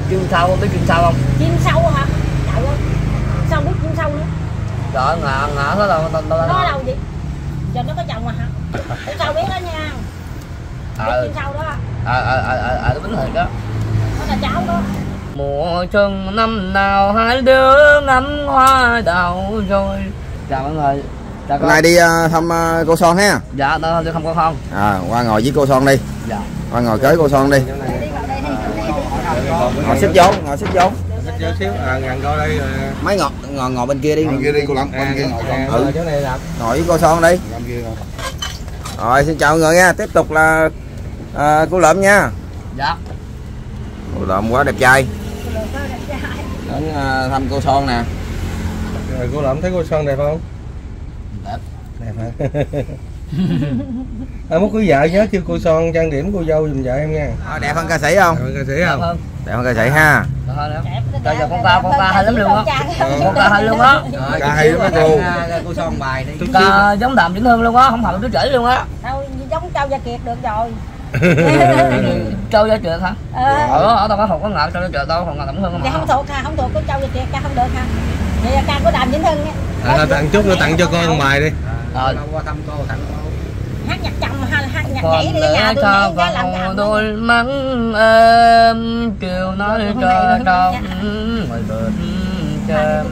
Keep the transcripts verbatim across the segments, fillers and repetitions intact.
Chim sâu, biết chim sâu không? Chim sâu hả? Trời ơi, sao biết chim sâu nữa? Trời ngạ ngạ nó đâu đâu đâu nó đâu vậy? Giờ nó có chồng mà hả? Sao biết đó nha. Biết à, chim sâu đó. À à à à, à nó bính thiệt đó. Nó là cháu đó. Mùa xuân năm nào hai đứa ngắm hoa đào rồi. Chào mọi người. Chào Hôm nay đi uh, thăm uh, cô Son ha. Dạ, tôi đi thăm cô Son. À, qua ngồi với cô Son đi. Dạ. Qua ngồi kế cô Son đi. Ngồi xích vô, ngồi xích vô. Xích xíu, à, gần coi đây. Mấy ngồi, ngồi ngồi bên kia đi. Bên kia đi cô Lâm, bên kia ngồi con. Ừ. Ngồi với cô Son đi. Rồi, xin chào mọi người nha. Tiếp tục là uh, cô Lợm nha. Dạ. Cô Lợm quá đẹp trai. Đến uh, thăm cô Son nè. Rồi cô Lợm thấy cô Son đẹp không? Đẹp. Đẹp hả? À, muốn cưới vợ nhớ kêu cô Son trang điểm cô dâu giùm vợ em nha. À, đẹp hơn ca sĩ không? Đẹp hơn ca sĩ không? Đẹp hơn ca sĩ ha. Trời giờ con ca con ca hay lắm luôn á. Con ca hay luôn á. Ca hay lắm cô. Cô Son bài đi. Ca giống Đàm Vĩnh Hưng luôn á, không hợp đứa trẻ luôn á. Thôi giống Châu Gia Kiệt được rồi. Châu Gia Kiệt hả? Ờ. Ở đâu có học có ngạo Châu Gia Kiệt đâu, còn ngạo Đàm Vĩnh Hưng Dạ không thuộc ha, không thuộc của Châu Gia Kiệt, ca không được ha. Vậy là ca của Đàm Vĩnh Hưng á. À, tặng chút nữa tặng cho con một bài đi. Rồi. Qua thăm cô, thăm cô. Hát nhạc chậm hay hát nhạc nhảy đi nhà tôi nhảy cái làm cái đôi mắt em chiều nói cho trong ngoài bờ trời.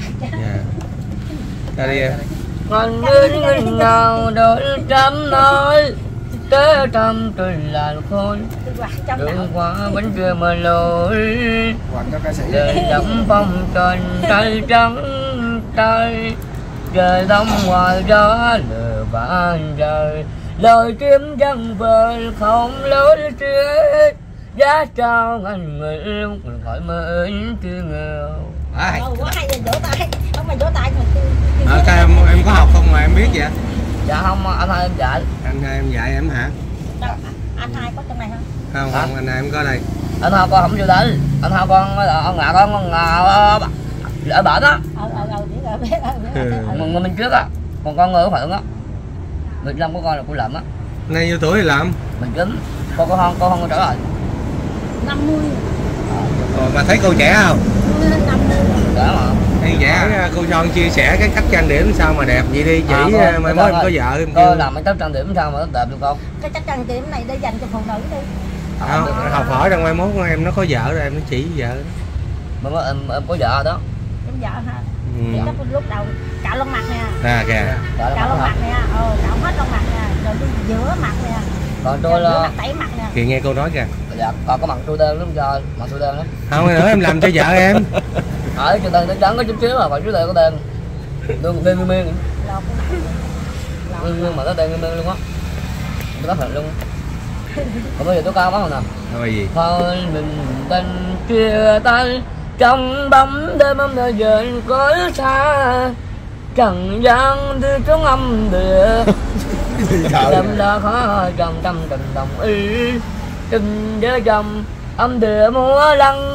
Ra đi em. Còn đến ngân ngào đôi trăm nói tế trăm trời làn khôi đường qua bánh trưa mờ lối đời đắm phong trần tay trắng tay trời đông ngoài gió lửa vàng trời lời kiếm dân vời không lối tuyết giá trao ngàn người yêu khỏi mơ chưa nghèo. Ờ, quá hay vỗ tay, không phải vỗ tay mà tôi. À, các em em có học không mà em biết vậy? Dạ không, anh hai em dạy. Anh hai em dạy em hả? Đâu, anh hai có trong này không? Không, không, anh hai em có đây. Anh hai con không vô đây, anh hai con ông ngạ con con ngà ở bển á. Ờ ờ ờ biết rồi biết rồi. Người mình trước á, còn con người ở Phượng á. mười lăm của con là của Lợm á. Nay nhiêu tuổi thì Lợm? Mình chín, con có không, con không có trở lại. năm mươi. Ờ, mà thấy cô trẻ không? năm mươi. Trẻ mà. Thấy trẻ, cô Son chia sẻ cái cách trang điểm sao mà đẹp vậy đi, chỉ à, mai mốt em có vợ em cô làm mấy tóc trang điểm sao mà nó đẹp được không? Cái cách trang điểm này để dành cho phụ nữ đi. Không, học hỏi rằng mai mốt em nó có vợ rồi em nó chỉ vợ đó. Mà em em có vợ đó. Em vợ hả? Ừ. Thì lúc, lúc đầu cạo lông mặt nè. À kìa. Cạo lông mặt nè, ờ, cạo hết lông mặt nè, rồi đi giữa mặt nè. Còn tôi là mặt tẩy mặt nè. Kìa nghe cô nói kìa. Dạ, còn có mặt tôi đen lắm trời, mặt tôi đen lắm. Không nữa em làm cho vợ em. Ở trên đen nó trắng có chút xíu mà còn dưới đây có đen. Đen đen miên. Lột nhưng mà nó đen miên luôn á. Nó thật luôn. Còn bây giờ tôi cao quá rồi nè. Thôi gì? Thôi mình tình chia tay trong bóng đêm âm đời dần cõi xa trần gian đưa trốn âm địa đêm đã khó trong tâm tình đồng ý tình với chồng âm địa múa lăng.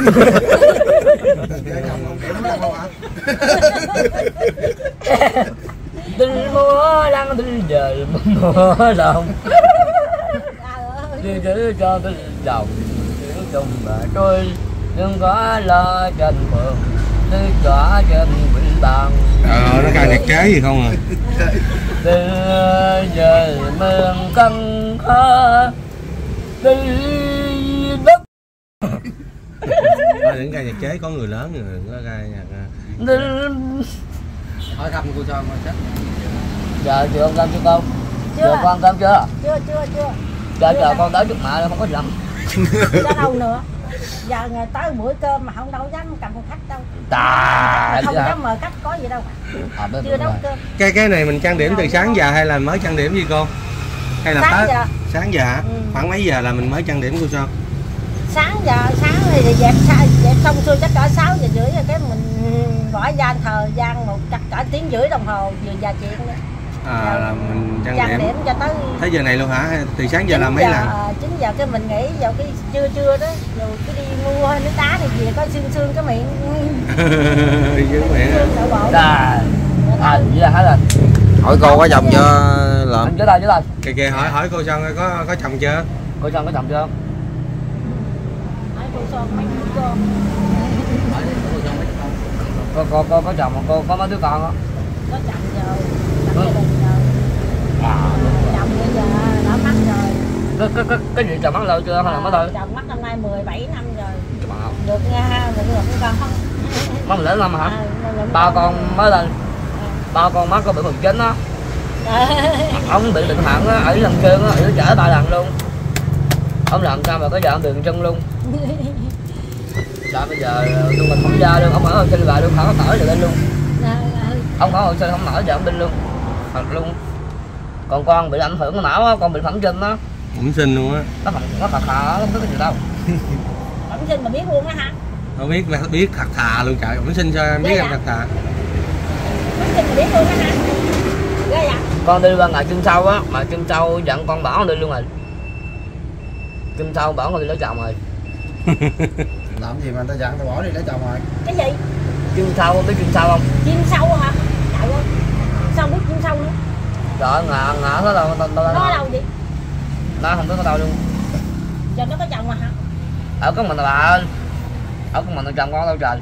Tình múa lăng tình trời múa lòng đi giữ cho tình chồng giữ chung mà trôi đừng có lo trên phường tư tỏa trên vĩnh bằng. Ờ nó ca nhạc chế gì không à? Từ giờ mương cân khó đi đất. Thôi đừng ca nhạc chế, có người lớn người có ca nhạc. Hỏi thăm cô Son coi chắc. Giờ chưa ăn cơm chưa con? Chưa. Giờ con ăn cơm chưa? Chưa chưa chưa. Giờ chờ con tới trước mẹ không có gì lắm. Ra đâu nữa. Giờ ngày tới buổi cơm mà không đâu dám cầm khách đâu. Tà, không dám mời khách có gì đâu. À, chưa nấu cơm. Cái cái này mình trang điểm từ sáng giờ hay là mới trang điểm gì cô? Hay là sáng tới giờ. Sáng giờ hả? Ừ. Khoảng mấy giờ là mình mới trang điểm cô Son? Sáng giờ sáng thì dẹp dẹp xong xuôi chắc cỡ sáu giờ rưỡi rồi cái mình gọi gian thời gian một chắc cỡ tiếng rưỡi đồng hồ vừa giờ chuyện nữa. À là mình trang, trang điểm. điểm cho tới tới giờ này luôn hả? Từ sáng giờ làm mấy lần? chín giờ cái mình nghỉ vào cái trưa trưa đó rồi cái đi mua nước đá này về có xương xương cái miệng. Dữ miệng. Đà. À vậy là hết rồi. Hỏi cô có chồng chưa Lợm? Chứ đây chứ đây. Kìa kìa hỏi hỏi cô Son có có chồng chưa? Cô Son có chồng chưa? Hỏi cô Son mấy đứa con. Có có có có chồng mà cô có mấy đứa con á? Có chồng rồi, lập gia đình rồi. Chồng bây giờ đã mất rồi. Cái cái cái cái gì chồng mất lâu chưa hay là mới thôi? Chồng mất năm nay mười bảy năm rồi. Wow. Được nha, được được con không? Mất mười năm hả? À, ba con mới lên. Ba con mất có bị mười chín á. Ông bị bệnh hoạn á, ở Lâm Sơn á, ở chở ba lần luôn. Ông làm sao mà có vợ đường chân luôn. Sao bây giờ tôi mình không ra luôn, ông mở hồ sinh vào luôn, không có mở được lên luôn. Ông mở hồ sinh không mở vợ bên luôn. Thật luôn. Còn con bị ảnh hưởng cái não á, con bị phẩm sinh á. Phẩm sinh luôn á. Nó không nó khà khà, nó không có cái gì đâu. Phẩm sinh mà biết luôn á hả? Không biết biết thật thà luôn trời, phẩm sinh sao em biết em thật thà. Phẩm sinh mà biết luôn á hả? Ghê vậy? Con đi qua ngày chân sau á, mà chân sau dặn con bảo đi luôn rồi. Chân sau bảo con đi lấy chồng rồi. Làm gì mà người ta dặn tao bỏ đi lấy chồng rồi? Cái gì? Chân sau biết chân sau không? Chim sâu hả? Trời ơi, sao biết chim sâu nữa? Trời ơi, ngạ ngạ nó đâu, đâu, đâu, Nó ở đâu vậy? Nó không biết nó đâu luôn. Giờ nó có chồng mà hả? Ở có mình là bà ơi. Ở có mình là chồng con đâu trời.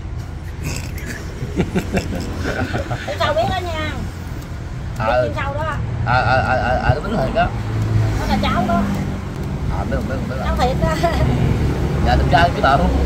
Chim sâu biết đó nha. Biết Ờ, chim sâu đó. ờ, ờ, ờ, ờ, ờ, đúng thiệt đó. Nó là cháu đó. Ờ, biết biết biết. Cháu thiệt đó. Dạ, đúng trai chứ bà không?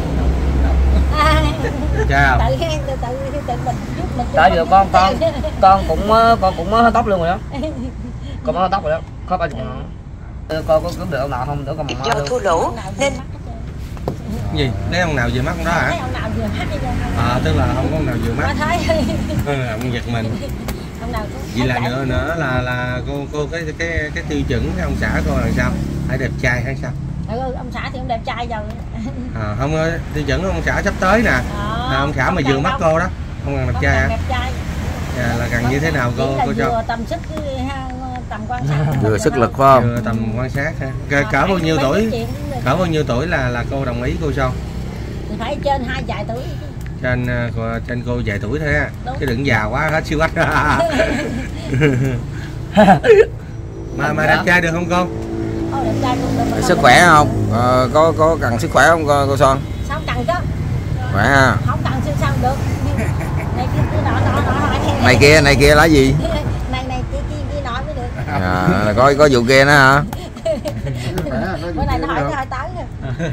Chào. Tự tự tự tự mình giúp mình. Tại giờ con con con cũng con cũng mới tóc luôn rồi đó. Con mới tóc rồi đó. Có ba chục ngàn. Con có kiếm được ông nào không để con mong do thua lỗ nên Gì? Lấy ông nào vừa mắt con đó hả? Thấy ông nào vừa hát đi ra. À, tức là không có ông nào vừa mắt. Nó thấy. Ừ, ông giật mình. Ông nào cũng Vậy là nữa nữa là là cô cô cái cái cái tiêu chuẩn cái ông xã cô là sao? Phải đẹp trai hay sao? ừ, ông xã thì ông đẹp trai rồi. À, không ơi, tiêu chuẩn ông xã sắp tới nè. Đó, À, ông xã mà vừa mắt cô đó. Không cần đẹp không trai cần hả? đẹp trai. À, là cần như thế nào cô cô cho? Vừa tầm sức tầm quan sát. Vừa sức lực phải không? Vừa tầm quan sát ha. Cỡ, cỡ bao nhiêu tuổi? Cỡ bao nhiêu tuổi là là cô đồng ý cô Son? Thì phải trên hai vài tuổi. Trên trên cô vài tuổi thôi á. Chứ đừng già quá hết siêu quách. mà mà đẹp trai được không con? Ô, đẹp trai luôn, được, Sức khỏe không? Ờ, có có cần sức khỏe không cô, cô Son? sao cần chứ? Khỏe ha. Không cần siêu sao được. Này kia kia nọ nọ nọ. Này kia này kia là gì? Này này kia kia kia nọ mới được. À, là có có vụ kia nữa hả? Bữa nay nó hỏi nó hỏi tới rồi.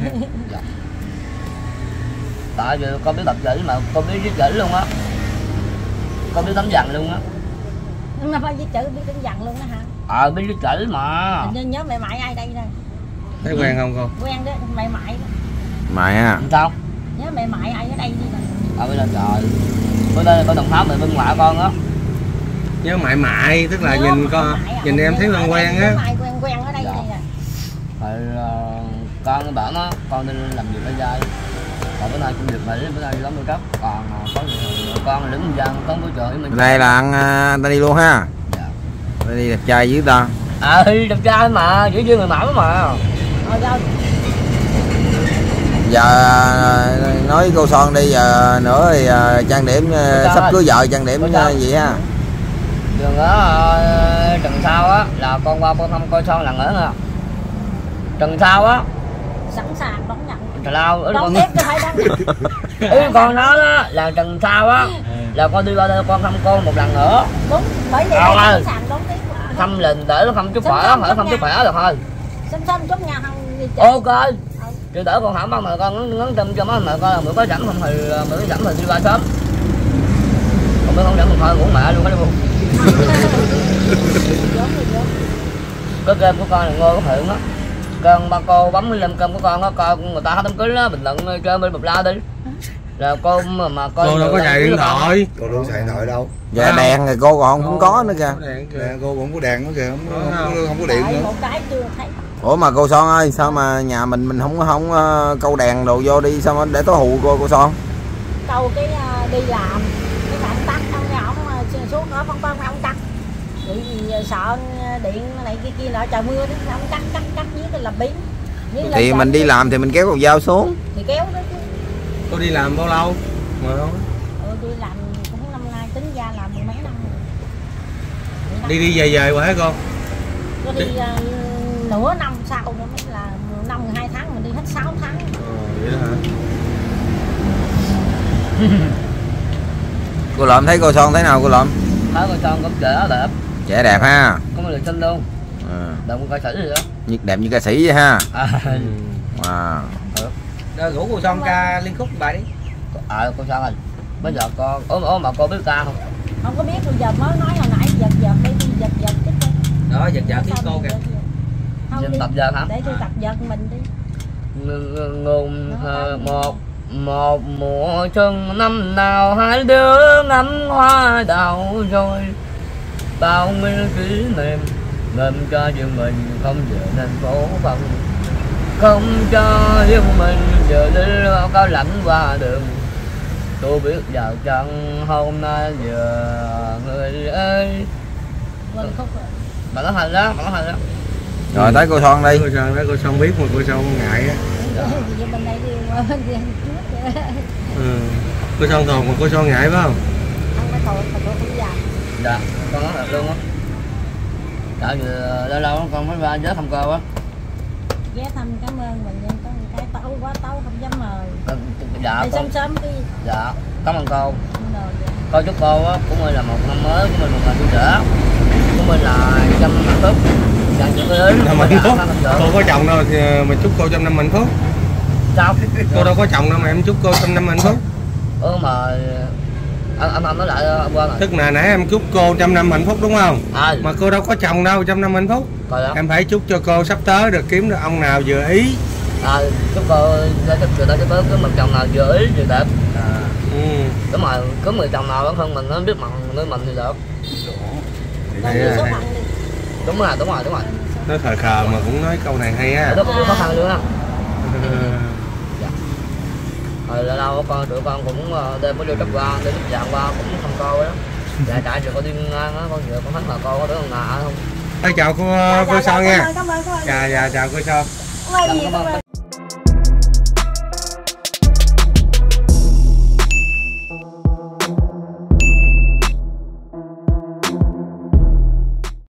tại vì con biết tập chữ mà con biết viết chữ luôn á. Con biết đánh dần luôn á. Nó phải viết chữ biết đánh dần luôn đó hả? Ờ, biết viết chữ mà. Hình như nhớ mẹ mại ai đây đây. Thấy quen không cô? Quen đó, mẹ mại đó. Mày ha. Sao? Nhớ mẹ mại ai ở đây đi nè. Ờ, bây giờ trời. Bữa nay có Đồng Tháp mày bên ngoại con á. Nhớ mại mại tức là Nhớ nhìn con mại à, nhìn em thấy quen quen á. Mại quen quen ở đây Dạ. đây nè. Rồi uh, con bảo nó con đi làm việc ở dây. Còn bữa nay công việc Mỹ, bữa nay đi đóng đô cấp. Còn uh, có gì con đứng dân có bữa trời với mình. Đây là ăn uh, ta đi luôn ha. Dạ. Ta đi đẹp trai với ta. À, đẹp trai mà, giữ như người mẫu mà. Rồi đâu? Giờ uh, nói cô Son đi, giờ nữa thì uh, trang điểm uh, sắp cưới vợ trang điểm uh, vậy ha. Đường ở uh, Trần Sao á là con qua con thăm coi Son lần nữa nè. Trần Sao á Sẵn sàng đón nhận. Trần Lao ở Đón con tiếp cho phải đón nhận. ý con nói đó là Trần Sao á là con đi qua đây con thăm con một lần nữa. Đúng, bởi vì Đâu đây ơi. sẵn sàng đón tiếp mà. Thăm lình để nó không chút khỏe, hỏi không chút khỏe được thôi. Xăm xăm chút nhà không đi chơi. Ok. Chứ đỡ con hỏi mà con ngấn ngấn tâm cho má mẹ coi là bữa có rảnh không thì bữa có rảnh thì đi qua sớm. Còn bữa không rảnh mình thôi ngủ mẹ luôn cái luôn. Cái game của con là ngô có thiện á. Cơn ba cô bấm lên cơm của con á, coi người ta hết đám cưới đó, bình luận chơi bên bập la đi. Là cô mà, mà coi Cô đâu có xài điện thoại. Cô đâu xài điện thoại đâu. Dạ đèn thì cô còn không có nữa kìa. Đèn cô cũng không có đèn nữa kìa, không, Không, không, không. không có điện Tại nữa. một cái chưa thấy. Ủa mà cô Son ơi, sao mà nhà mình mình không không uh, câu đèn đồ vô đi, sao mà để tối hù cô cô Son? Câu cái uh, đi làm cái bạn tắt ông nhà ông uh, xuống ở phong phong ông tắt. Bởi vì uh, sợ điện này kia kia nọ trời mưa đó, ông cắt cắt cắt với cái làm biến. Thì mình đi làm thì mình kéo con dao xuống. Thì kéo đó chứ. Cô đi làm bao lâu? Mà không. Ừ, đi làm cũng năm nay tính ra làm mười mấy năm rồi. Đi đi về về qua hả con? Có đi uh, nửa năm sau nữa mới là năm mười hai tháng mình đi hết sáu tháng. Ờ, Vậy đó hả? Cô Lợm thấy cô Son thế nào cô Lợm? Thấy con Son cũng trẻ đẹp, Trẻ đẹp ha. có một lời xinh luôn, À. đẹp con ca sĩ gì đó. Như, đẹp như ca sĩ vậy ha. À, Ừ. Wow. Rồi rủ cô Son ca liên khúc bài đi. à con Son ơi, bây giờ con ốm ốm mà con biết ca không? Không có biết, bây giờ mới nói hồi nãy giật giật đi, giật giật chút đi. Đó, giật giật với cô kìa. Không Dân đi, tập giờ hả? để tôi tập giật mình đi. Ngùng một một mùa xuân năm nào hai đứa ngắm hoa đào rồi bao nhiêu kỷ niệm ngầm cho riêng mình không về thành phố không không cho riêng mình giờ đi cao lãnh qua đường tôi biết vào chân hôm nay giờ người ơi Quên khúc rồi. bạn có hành đó bạn có hành đó Rồi tới cô Son đi. Cô Son đó, cô Son biết mà cô Son không ngại á. Giờ bên đây đi qua bên kia trước kìa. Ừ. Cô Son còn mà cô Son ngại phải không? Không phải thôi, phải thôi cũng dài. dạ con nói thật luôn á tại vì lâu lâu con mới ra với thăm cô á Ghé thăm cảm ơn mình nhưng có một cái tấu quá tấu không dám mời. dạ Đi con sớm sớm đi. dạ cảm ơn cô Không đồ vậy. cô chúc cô á cũng là một năm mới của mình một ngày vui vẻ của mình là trăm hạnh phúc dành những cái lớn Năm hạnh phúc. Cô có chồng đâu mà chúc cô trăm năm hạnh phúc. sao Cô đâu có chồng đâu mà em chúc cô trăm năm hạnh phúc. ừ mà anh anh anh nói lại ông Quang rồi Tức là nãy em chúc cô trăm năm hạnh phúc đúng không? à Mà cô đâu có chồng đâu trăm năm hạnh phúc. coi đó Em phải chúc cho cô sắp tới được kiếm được ông nào vừa ý. à chúc cô để chúc người ta chúc có một chồng nào vừa ý vừa đẹp À. Ừ. đúng rồi có người chồng nào hơn mình nó biết mặt nơi mình thì được Đâu Hay đi á, số hay. phận đi. đúng rồi đúng rồi đúng rồi Nó khờ khờ mà cũng nói câu này hay á. đó cũng khó khăn luôn á Ừ. rồi lâu lâu con tụi con cũng đem mới đưa trắp qua để trắp dạng qua cũng không cô đó dạ trại rồi con đi ngang á con vừa con thấy mà cô có đứa con ngà không Thôi chào cô Dạ, cô dạ, Son dạ, nha. cảm ơn, cảm ơn, cảm ơn. Dạ dạ chào cô Son. Cảm ơn Dạ, gì, cảm cảm ơn. ơn.